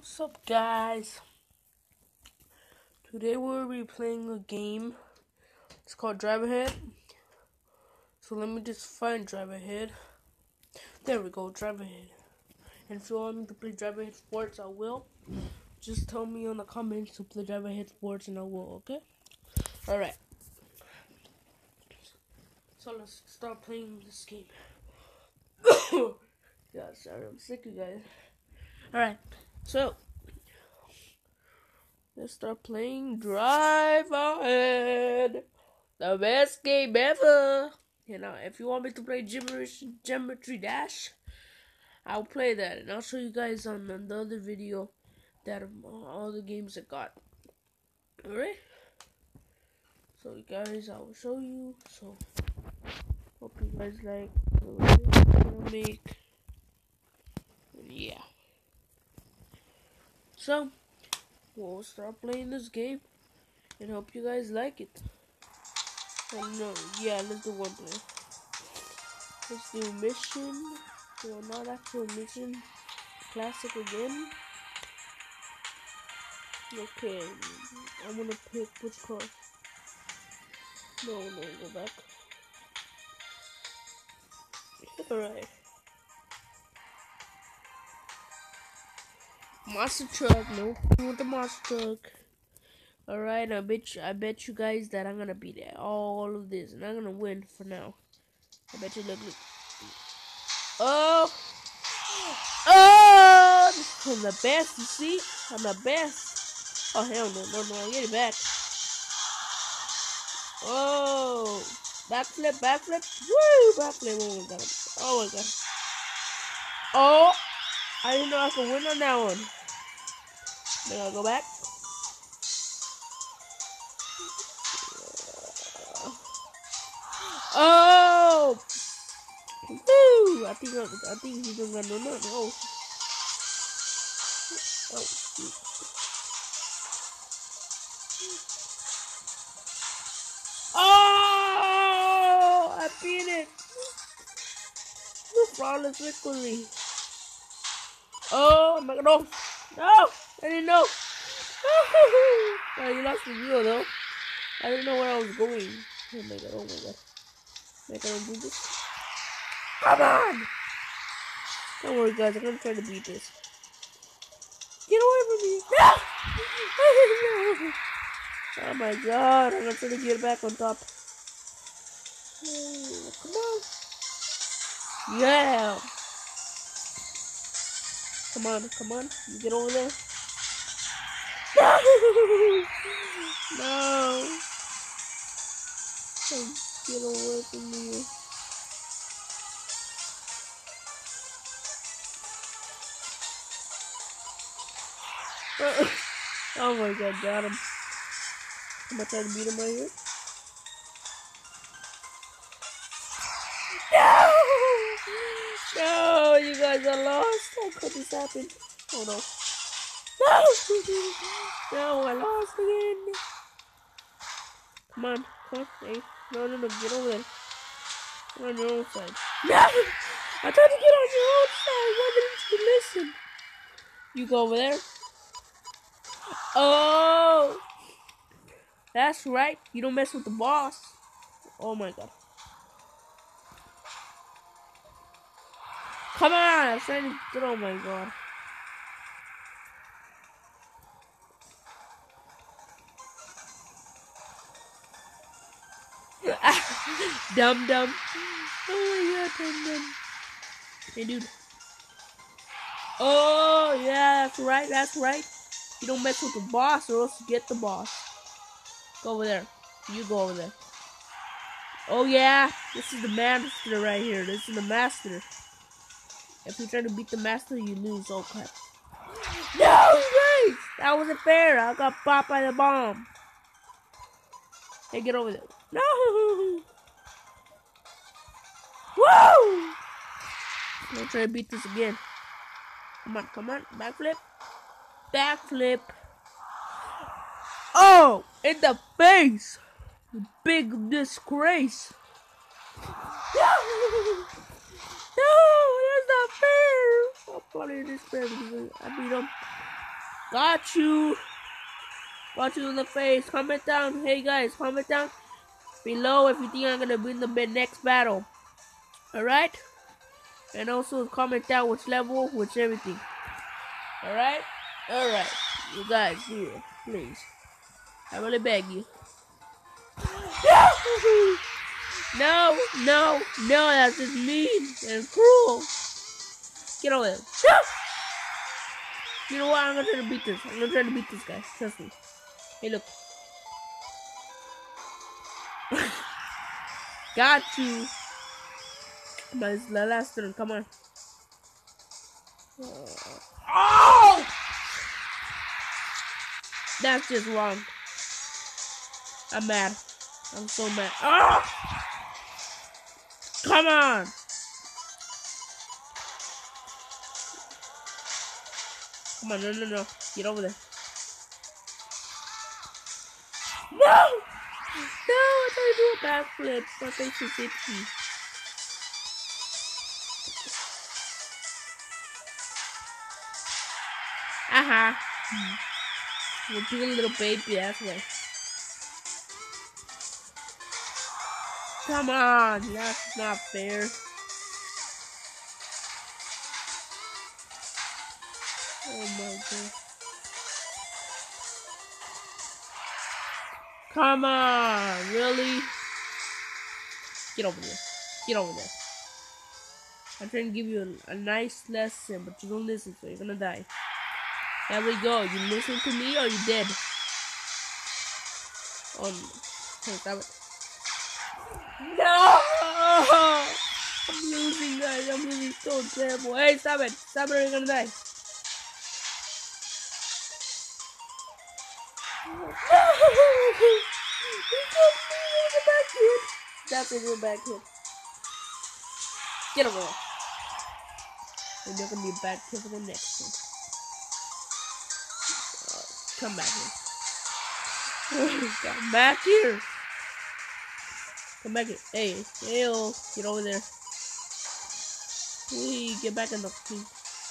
What's up, guys? Today we'll be playing a game. It's called Drive Ahead. So let me just find Drive Ahead. There we go, Drive Ahead. And if you want me to play Drive Ahead Sports, I will. Just tell me in the comments to play Drive Ahead Sports and I will, okay? Alright. So let's start playing this game. Yeah, sorry, I'm sick, you guys. Alright, so let's start playing Drive Ahead. The best game ever. You know, if you want me to play Geometry Dash, I'll play that, and I'll show you guys on the other video that all the games I got. Alright? So, guys, I will show you. So, hope you guys like the videos I'm gonna make. Yeah. So, we'll start playing this game, and hope you guys like it. And no, yeah, let's do one play. Let's do mission. No, not actual mission. Classic again. Okay, I'm gonna pick which car. No, go back. Alright. Monster truck, no, with the monster truck. Alright, I bet you guys that I'm gonna beat all of this, and I'm gonna win for now. I bet you look. Oh, I'm the best. You see, I'm the best. Oh hell no, get it back. Oh, backflip, woo, backflip. Oh my god, oh my god. Oh, I didn't know I could win on that one. Then I'll go back. Oh, woo! I think he's gonna go no. Oh, shoot. Oh, I beat it. No flawless victory. Oh my god, no, I didn't know. Oh, you lost the view though. I didn't know where I was going. Oh my god. I can't do this. Come on! Don't worry, guys. I'm gonna try to beat this. Get away from me! No! Oh my god! I'm gonna try to get back on top. Come on! Yeah! Come on! You get over there. No! No! Get away from me. Oh my god, got him. I'm gonna try to beat him right here. No! No, you guys are lost. How could this happen? Oh no. No! No, I lost again. Come on. Hey. No, get over there. You're on your own side. No! I tried to get on your own side. Why didn't you listen? You go over there. Oh! That's right. You don't mess with the boss. Oh my god. Come on! I'm trying to get. Oh my god. Dumb. Oh my god, dumb. Hey, dude. Oh, yeah, that's right. You don't mess with the boss or else you get the boss. Go over there. You go over there. Oh, yeah. This is the master right here. This is the master. If you try to beat the master, you lose. Oh, crap. No, guys! That wasn't fair. I got popped by the bomb. Hey, get over there. No! Woo! I'm gonna try to beat this again. Come on. Backflip. Oh! In the face! You big disgrace. No! No! That's not fair! I'll probably this fair because I beat him. Got you. Got you in the face. Comment down. Hey guys, comment down below if you think I'm gonna win the next battle. Alright? And also comment down which level, which everything. Alright? Alright. You guys, here, please. I really beg you. No, no, no, that's just mean and cruel. Get over there. You know what? I'm gonna try to beat this. I'm gonna try to beat this guy. Trust me. Hey, look. Got you. But it's the last turn. Come on. Oh! That's just wrong. I'm mad. I'm so mad. Oh! Come on. Come on. No, no, no. Get over there. No! No, I tried to do a backflip. My face is itchy. Aha. You're doing a little baby that way. Come on. That's not fair. Oh my god. Come on. Really? Get over there. Get over there. I'm trying to give you a nice lesson, but you don't listen, so you're gonna die. There we go. You listen to me or you dead? Oh no. Hey, stop it. No! I'm losing, guys. I'm losing so terrible. Hey, stop it. Stop it or you're gonna die. That's a real bad kid. Get over there. And you're gonna be a bad kid for the next one. Come back here. Come back here. Come back here. Hey, hey, get over there. Please get back in the team.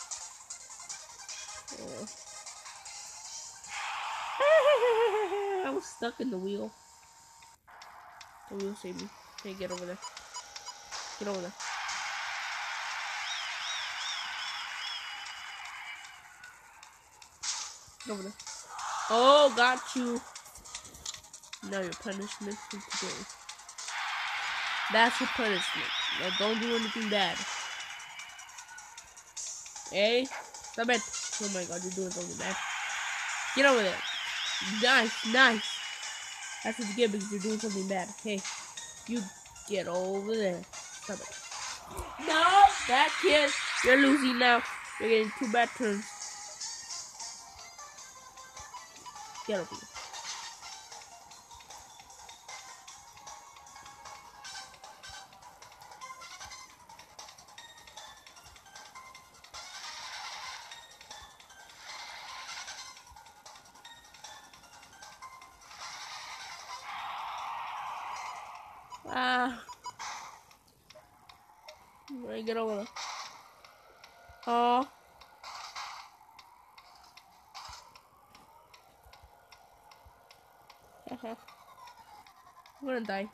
I was stuck in the wheel. The wheel saved me. Hey, get over there. Get over there. Get over there. Oh, got you. Now your punishment for today. That's your punishment. Now don't do anything bad. Hey, stop it. Oh my god, you're doing something bad. Get over there. Nice, nice. That's what you get because you're doing something bad. Hey, you get over there. Stop it. No, that kid. You're losing now. You're getting 2 bad turns. Get over here. Right, get over there. Oh. I'm gonna die.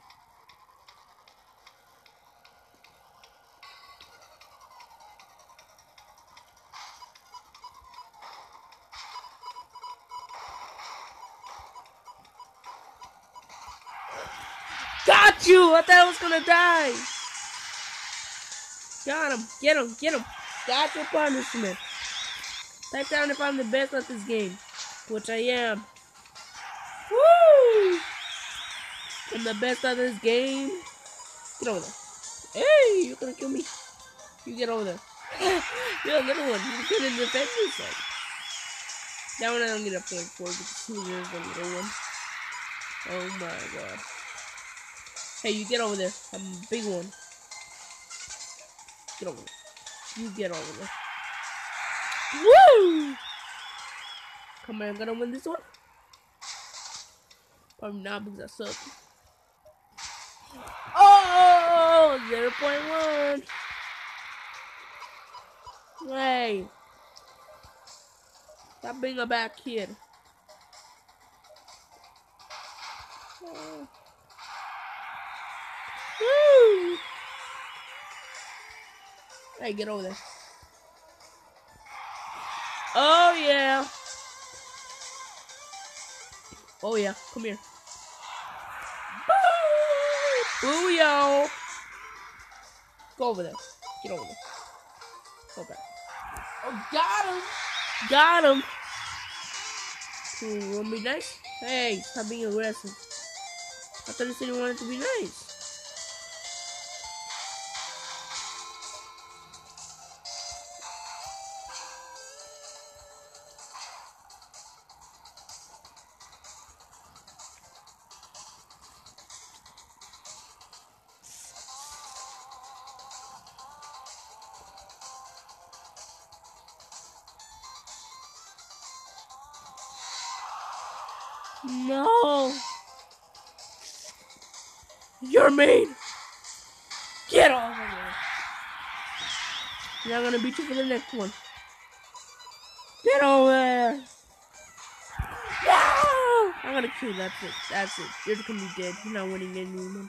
Got you! I thought I was gonna die. Got him. Get him. Get him. Got your punishment. Type down if I'm the best at this game. Which I am. Woo! I'm the best at this game. Get over there. Hey, you're gonna kill me. You get over there. You're a little one. You couldn't defend yourself. That one I don't get a point for because he is the little one. Oh my god. Hey, you get over there. I'm a big one. Get over there. You get over there. Woo! Come on, I'm gonna win this one. Probably not because I suck. Oh, 0.1. Hey. Stop being a bad kid. Woo! Hey, get over there. Oh yeah. Oh yeah. Come here. Booyah! Go over there. Get over there. Go back. Oh, got him! Got him! You wanna be nice? Hey, stop being aggressive. I thought you said you wanted to be nice. No! You're mean! Get off of here! Now I'm gonna beat you for the next one. Get over there! No! I'm gonna kill you, that's it. That's it. You're gonna be dead. You're not winning anymore.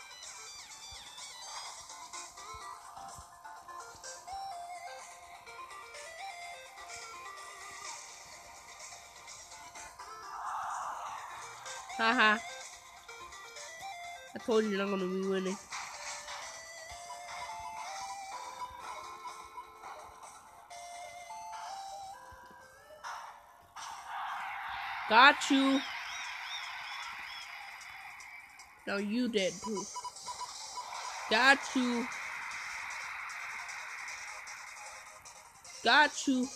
Haha. I told you you're not gonna be winning. Got you. Now you dead too. Got you. Got you.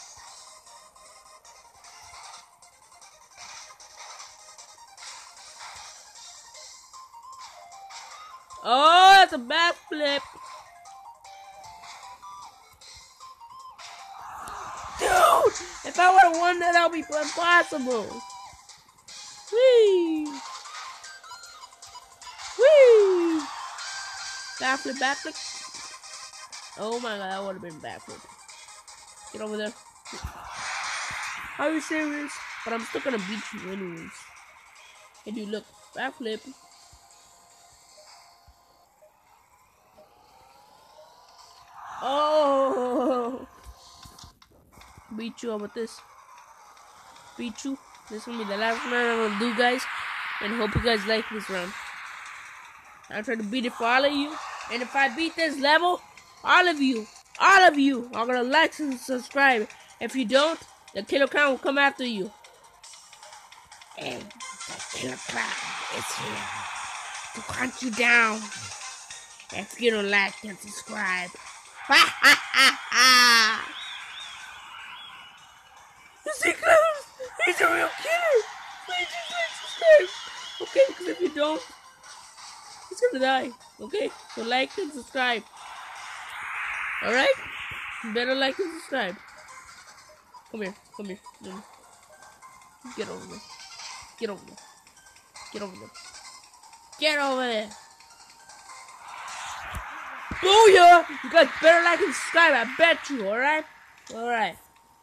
Oh, that's a backflip. Dude, if I would have won that would be impossible. Whee! Whee! Backflip, backflip. Oh my god, that would have been backflip. Get over there. Are you serious? But I'm still gonna beat you anyways. Hey dude, look. Backflip. Oh! Beat you up with this. Beat you. This is gonna be the last round I'm gonna do, guys. And hope you guys like this round. I'll try to beat it for all of you. And if I beat this level, all of you are gonna like and subscribe. If you don't, the Killer Clown will come after you. And the Killer Clown is here to hunt you down if you don't like and subscribe. Ha ha ha ha! You see, Clowns? He's a real killer. Please just like subscribe. Okay, because if you don't, he's gonna die. Okay, so like and subscribe. Alright? You better like and subscribe. Come here, come here. Get over there. Get over there. Get over there. Get over there. Booyah! You guys better like and subscribe, I bet you, alright? Alright.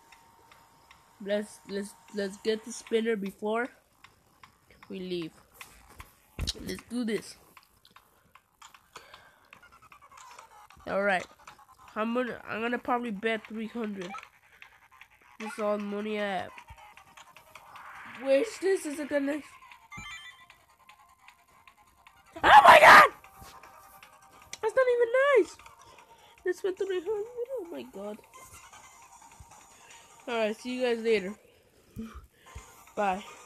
Let's get the spinner before we leave. Let's do this. Alright. I'm gonna probably bet 300. This is all the money I have. Wish this is a gonna. Oh my god! That's not even nice! This went 300. Oh my god. Alright, see you guys later. Bye.